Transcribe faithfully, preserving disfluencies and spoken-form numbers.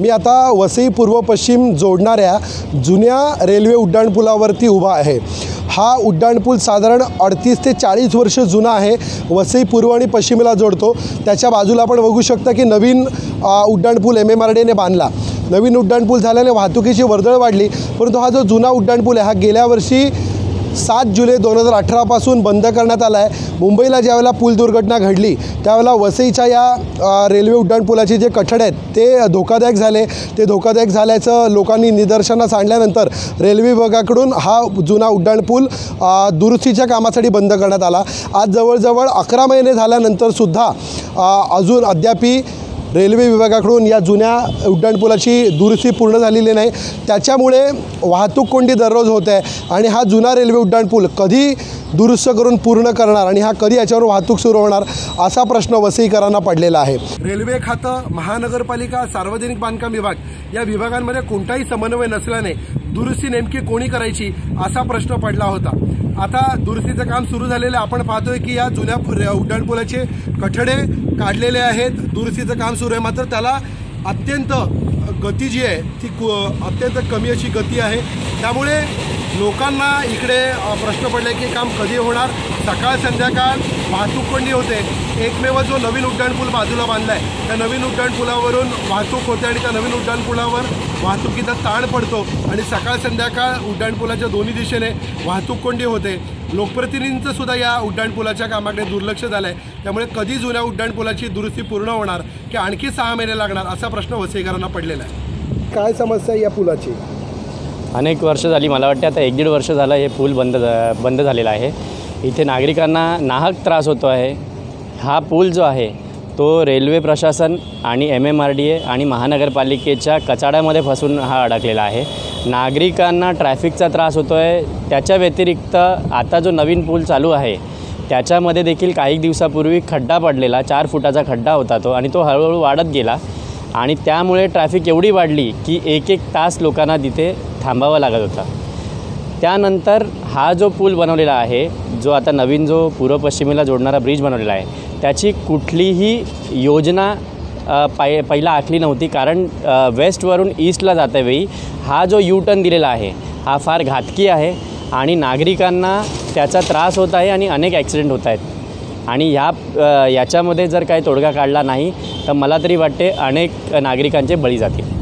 मी आता वसई पूर्व पश्चिम जोडणाऱ्या जुन्या रेल्वे उड्डाणपुलावरती उभा आहे। हा उड्डाणपूल साधारण अडतीस ते चाळीस वर्ष जुना आहे। वसई पूर्व आणि पश्चिमेला जोडतो। त्याच्या बाजूला आपण बघू शकता की नवीन उड्डाणपूल एम एम आर डीने बांधला। नवीन उड्डाणपूल झाल्याने वाहतुकीची वर्दळ वाढली, परंतु हा जो जुना उड्डाणपूल आहे हा गेल्या वर्षी सात जुलै दोन हजार अठरा पासून बंद करण्यात आला आहे। मुंबईला ज्यावेळेला पूल दुर्घटना घडली त्यावेळेला वसईच्या या रेल्वे उड्डाणपुलाचे जे कठडे आहेत ते धोकादायक झाले। ते धोकादायक झाल्याचं लोकांनी निदर्शनास आणल्यानंतर रेल्वे विभागाकडून हा जुना उड्डाणपूल दुरुस्तीच्या कामासाठी बंद करण्यात आला। आज जवळजवळ अकरा महिने झाल्यानंतरसुद्धा अजून अद्यापी रेल्वे विभागाकडून या जुन्या उड्डाणपुलाची दुरुस्ती पूर्ण झालेली नाही। त्याच्यामुळे वाहतूक कोंडी दररोज होत आहे आणि हा जुना रेल्वे उड्डाणपूल कधी दुरुस्त करून पूर्ण करणार आणि हा कधी याच्यावर वाहतूक सुरू होणार असा प्रश्न वसईकरांना पडलेला आहे। रेल्वे खातं, महानगरपालिका, सार्वजनिक बांधकाम विभाग या विभागांमध्ये कोणताही समन्वय नसल्याने दुरुस्ती नेमकी कोणी करायची असा प्रश्न पडला होता। आता दुरुस्तीचं काम सुरू झालेलं आपण पाहतोय की या जुन्या उड्डाणपुलाचे कठडे काढलेले आहेत, दुरुस्तीचं काम सुरू आहे। मात्र त्याला अत्यंत गती जी आहे ती अत्यंत कमी अशी गती आहे। त्यामुळे लोकांना इकडे प्रश्न पडले की काम कधी होणार। सकाळ संध्याकाळ वाहतूक कोंडी होते। एकमेव जो नवीन उड्डाणपूल बाजूला बांधला आहे त्या नवीन उड्डाणपुलावरून वाहतूक होते आणि त्या नवीन उड्डाणपुलावर वाहतुकीचा ताण पडतो आणि सकाळ संध्याकाळ उड्डाणपुलाच्या दोन्ही दिशेने वाहतूक कोंडी होते। लोकप्रतिनिधींचं सुद्धा या उड्डाणपुलाच्या कामाकडे दुर्लक्ष झालं आहे। त्यामुळे कधी जुन्या उड्डाणपुलाची दुरुस्ती पूर्ण होणार की आणखी सहा महिने लागणार असा प्रश्न वसईकरांना पडलेला आहे। काय समस्या आहे या पुलाची? अनेक वर्ष झाली, मला वाटते आता एक दीड वर्ष झालं हे पूल बंद बंद झालेला आहे। इथे नागरिकांना नाहक त्रास होतो आहे। हा पूल जो आहे तो रेल्वे प्रशासन आणि M M R D A आणि महानगरपालिकेच्या कचाड्यामध्ये फसून हा अडकलेला आहे। नागरिकांना ट्रॅफिकचा त्रास होतो आहे। त्याच्या व्यतिरिक्त आता जो नवीन पूल चालू आहे त्याच्यामध्ये देखील काही दिवसापूर्वी खड्डा पडलेला, चार फुटाचा खड्डा होता तो आणि तो हळूहळू वाढत गेला आणि त्यामुळे ट्रॅफिक एवढी वाढली की एक एक तास लोकांना तिथे थांबावं लागत होता। त्यानंतर हा जो पूल बनवलेला आहे, जो आता नवीन जो पूर्व पश्चिमेला जोडणारा ब्रिज बनवलेला आहे, त्याची कुठलीही योजना पाय पहिला आखली नव्हती। कारण वेस्टवरून ईस्टला जातेवेळी हा जो यू टर्न दिलेला आहे हा फार घातकी आहे आणि नागरिकांना त्याचा त्रास होत आहे आणि अनेक ॲक्सिडेंट होत आहेत। आणि ह्या याच्यामध्ये जर काही तोडगा काढला नाही तर मला तरी वाटते अनेक नागरिकांचे बळी जातील।